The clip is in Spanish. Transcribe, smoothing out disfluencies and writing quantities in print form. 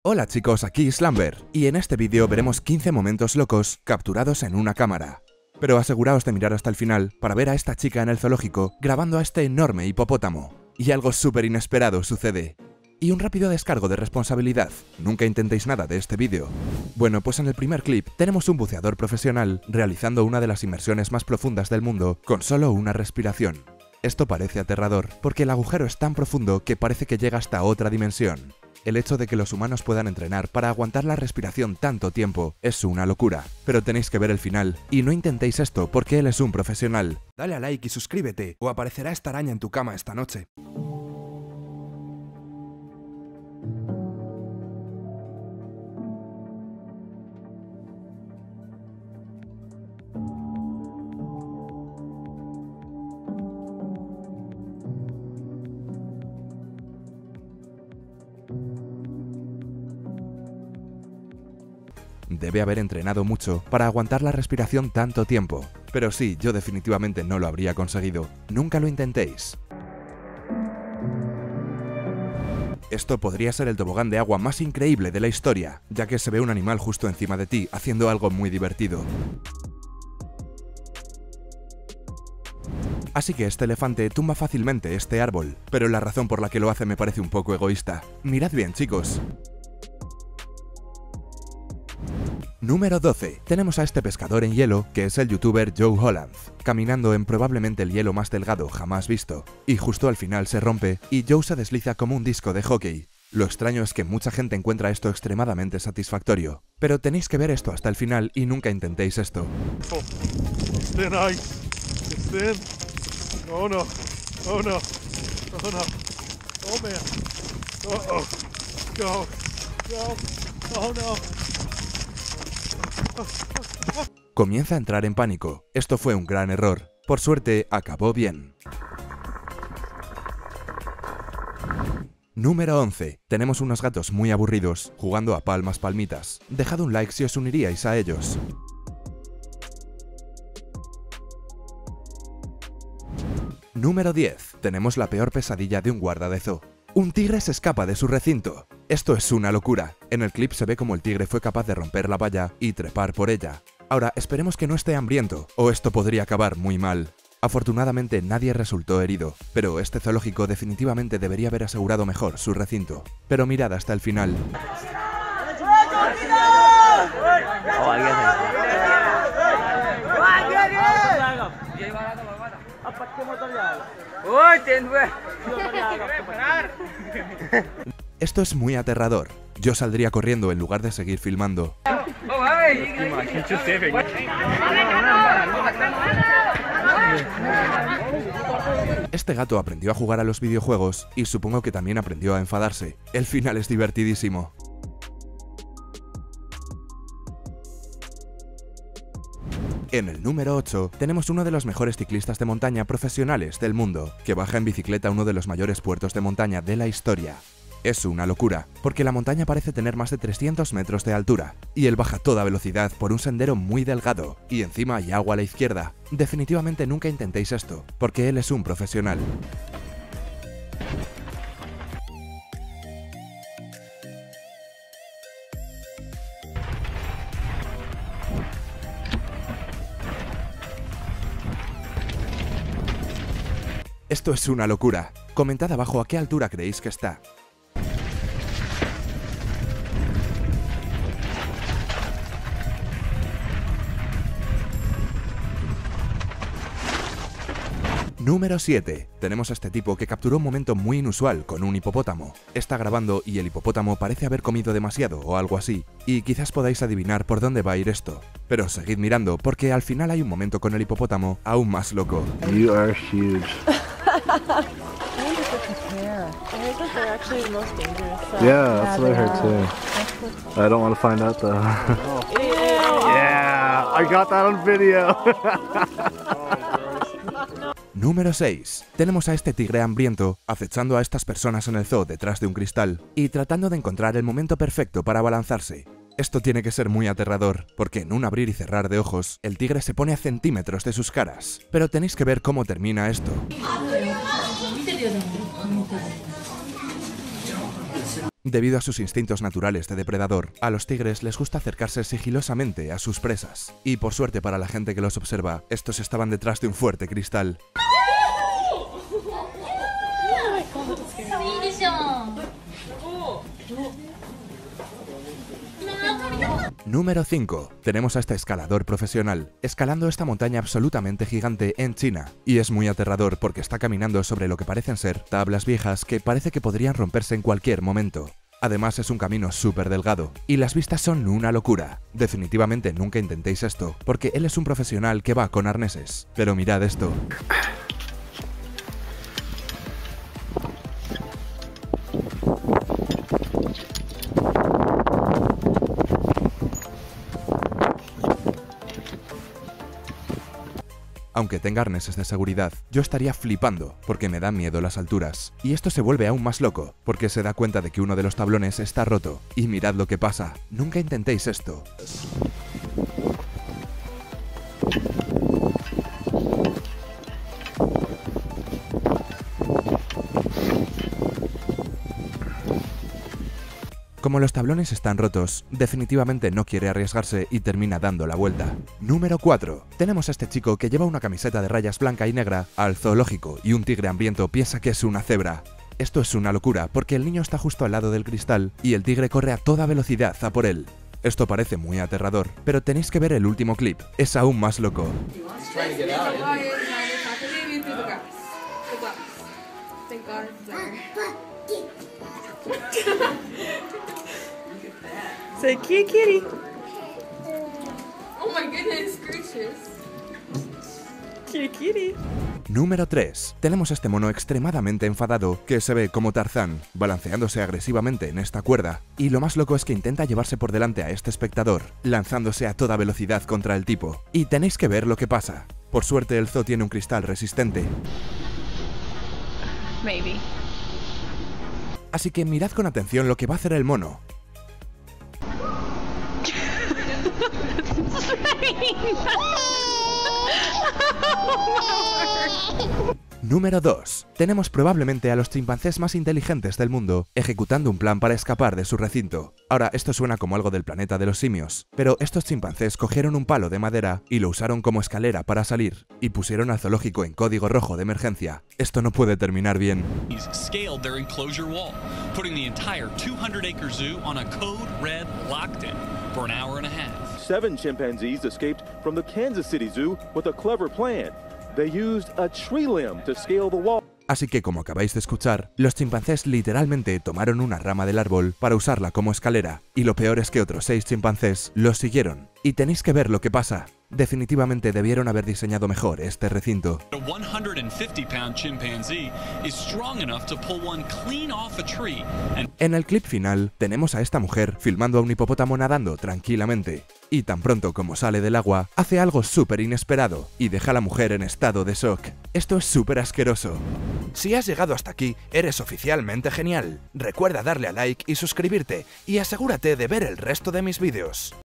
Hola chicos, aquí Slumber, y en este vídeo veremos 15 momentos locos capturados en una cámara. Pero aseguraos de mirar hasta el final para ver a esta chica en el zoológico grabando a este enorme hipopótamo. Y algo súper inesperado sucede. Y un rápido descargo de responsabilidad, nunca intentéis nada de este vídeo. Bueno, pues en el primer clip tenemos un buceador profesional realizando una de las inmersiones más profundas del mundo con solo una respiración. Esto parece aterrador, porque el agujero es tan profundo que parece que llega hasta otra dimensión. El hecho de que los humanos puedan entrenar para aguantar la respiración tanto tiempo es una locura, pero tenéis que ver el final, y no intentéis esto porque él es un profesional. Dale a like y suscríbete, o aparecerá esta araña en tu cama esta noche. Debe haber entrenado mucho para aguantar la respiración tanto tiempo. Pero sí, yo definitivamente no lo habría conseguido. Nunca lo intentéis. Esto podría ser el tobogán de agua más increíble de la historia, ya que se ve un animal justo encima de ti haciendo algo muy divertido. Así que este elefante tumba fácilmente este árbol, pero la razón por la que lo hace me parece un poco egoísta. Mirad bien, chicos. Número 12. Tenemos a este pescador en hielo, que es el youtuber Joe Holland, caminando en probablemente el hielo más delgado jamás visto. Y justo al final se rompe, y Joe se desliza como un disco de hockey. Lo extraño es que mucha gente encuentra esto extremadamente satisfactorio. Pero tenéis que ver esto hasta el final y nunca intentéis esto. Oh no, oh no, oh no, oh man, oh, go, oh no. Comienza a entrar en pánico. Esto fue un gran error. Por suerte, acabó bien. Número 11. Tenemos unos gatos muy aburridos, jugando a palmas palmitas. Dejad un like si os uniríais a ellos. Número 10. Tenemos la peor pesadilla de un guarda de zoo. Un tigre se escapa de su recinto. Esto es una locura. En el clip se ve como el tigre fue capaz de romper la valla y trepar por ella. Ahora, esperemos que no esté hambriento, o esto podría acabar muy mal. Afortunadamente nadie resultó herido, pero este zoológico definitivamente debería haber asegurado mejor su recinto. Pero mirad hasta el final. Esto es muy aterrador. Yo saldría corriendo en lugar de seguir filmando. Este gato aprendió a jugar a los videojuegos y supongo que también aprendió a enfadarse. El final es divertidísimo. En el número 8 tenemos uno de los mejores ciclistas de montaña profesionales del mundo, que baja en bicicleta a uno de los mayores puertos de montaña de la historia. Es una locura, porque la montaña parece tener más de 300 metros de altura, y él baja a toda velocidad por un sendero muy delgado, y encima hay agua a la izquierda. Definitivamente nunca intentéis esto, porque él es un profesional. Esto es una locura. Comentad abajo a qué altura creéis que está. Número 7. Tenemos a este tipo que capturó un momento muy inusual con un hipopótamo. Está grabando y el hipopótamo parece haber comido demasiado o algo así, y quizás podáis adivinar por dónde va a ir esto. Pero seguid mirando porque al final hay un momento con el hipopótamo aún más loco. You are huge. Yeah, that's what I heard too. I don't want to find out though. Yeah, I got that on video. Número 6. Tenemos a este tigre hambriento acechando a estas personas en el zoo detrás de un cristal y tratando de encontrar el momento perfecto para abalanzarse. Esto tiene que ser muy aterrador, porque en un abrir y cerrar de ojos, el tigre se pone a centímetros de sus caras. Pero tenéis que ver cómo termina esto. Debido a sus instintos naturales de depredador, a los tigres les gusta acercarse sigilosamente a sus presas. Y por suerte para la gente que los observa, estos estaban detrás de un fuerte cristal. Número 5. Tenemos a este escalador profesional, escalando esta montaña absolutamente gigante en China. Y es muy aterrador porque está caminando sobre lo que parecen ser tablas viejas que parece que podrían romperse en cualquier momento. Además es un camino súper delgado, y las vistas son una locura. Definitivamente nunca intentéis esto, porque él es un profesional que va con arneses. Pero mirad esto. Aunque tenga arneses de seguridad, yo estaría flipando porque me dan miedo las alturas. Y esto se vuelve aún más loco, porque se da cuenta de que uno de los tablones está roto. Y mirad lo que pasa. Nunca intentéis esto. Como los tablones están rotos, definitivamente no quiere arriesgarse y termina dando la vuelta. Número 4. Tenemos a este chico que lleva una camiseta de rayas blanca y negra al zoológico y un tigre hambriento piensa que es una cebra. Esto es una locura porque el niño está justo al lado del cristal y el tigre corre a toda velocidad a por él. Esto parece muy aterrador, pero tenéis que ver el último clip, es aún más loco. Say kitty kitty. Oh my goodness gracious. Kitty kitty. Número 3. Tenemos a este mono extremadamente enfadado que se ve como Tarzán, balanceándose agresivamente en esta cuerda. Y lo más loco es que intenta llevarse por delante a este espectador, lanzándose a toda velocidad contra el tipo. Y tenéis que ver lo que pasa. Por suerte el zoo tiene un cristal resistente. Maybe. Así que mirad con atención lo que va a hacer el mono. Número 2. Tenemos probablemente a los chimpancés más inteligentes del mundo ejecutando un plan para escapar de su recinto. Ahora, esto suena como algo del planeta de los simios, pero estos chimpancés cogieron un palo de madera y lo usaron como escalera para salir, y pusieron al zoológico en código rojo de emergencia. Esto no puede terminar bien. Scaled their enclosure wall, putting the entire 200-acre zoo on a code red lockdown for an hour and a half. 7 chimpanzees escaped from the Kansas City Zoo with a clever plan. They used a tree limb to scale the wall. Así que, como acabáis de escuchar, los chimpancés literalmente tomaron una rama del árbol para usarla como escalera, y lo peor es que otros 6 chimpancés los siguieron. Y tenéis que ver lo que pasa. Definitivamente debieron haber diseñado mejor este recinto. A 150-pound chimpanzee is strong enough to pull one clean off a tree. En el clip final, tenemos a esta mujer filmando a un hipopótamo nadando tranquilamente. Y tan pronto como sale del agua, hace algo súper inesperado y deja a la mujer en estado de shock. Esto es súper asqueroso. Si has llegado hasta aquí, eres oficialmente genial. Recuerda darle a like y suscribirte, y asegúrate de ver el resto de mis vídeos.